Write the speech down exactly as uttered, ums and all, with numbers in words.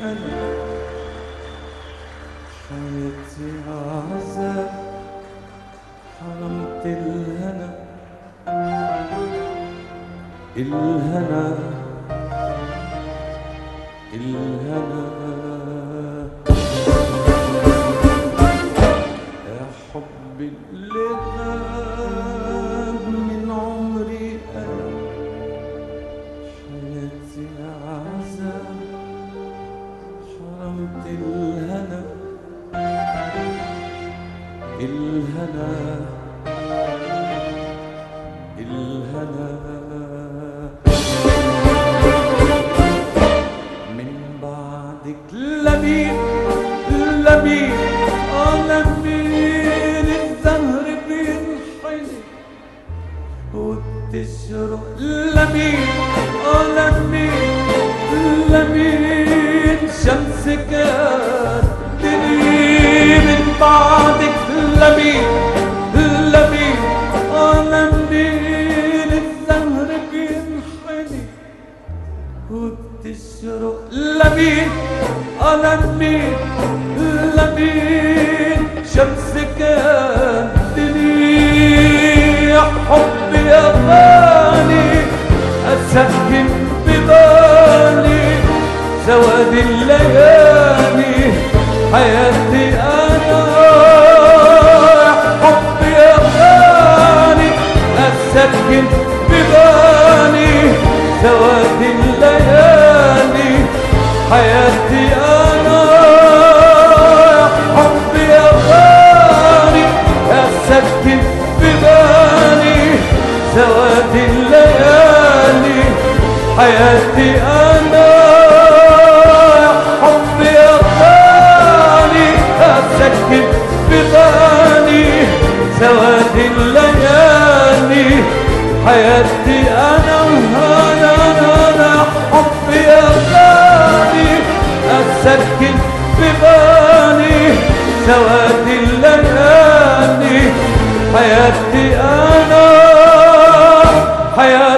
حلو حياتي عذاب حرمت الهنا الهنا الهنا يا حبي اللي غاب من عمري أنا حياتي عذاب حرمت الهنا الهنا الهنا من بعدك لمين لمين اه لمين الزهر بينحني وبتشرق لمين اه لمين لمين شمسك تدني من بعدك لمين لمين اه لمين الزهر بينحني وبتشرق لمين اه لمين لمين شمسك تدني يا حبي يا غالي أسكن ببالي سواد الليالي حياتي أنا يا حبي يا غالي أسكن ببالي سواد الليالي حياتي أنا يا حبي يا غالي أسكن ببالي سواد الليالي حياتي أنا يا حبي يا غالي أسكن ببالي سواد الليالي حياتي أنا وأنا أنا حبي يا غالي أسكن ببالي سواد الليالي حياتي أنا حياتي